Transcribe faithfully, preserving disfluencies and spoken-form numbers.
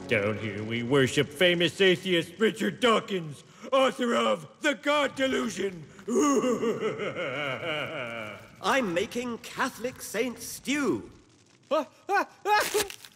Down here we worship famous atheist Richard Dawkins, author of The God Delusion. I'm making Catholic saint stew.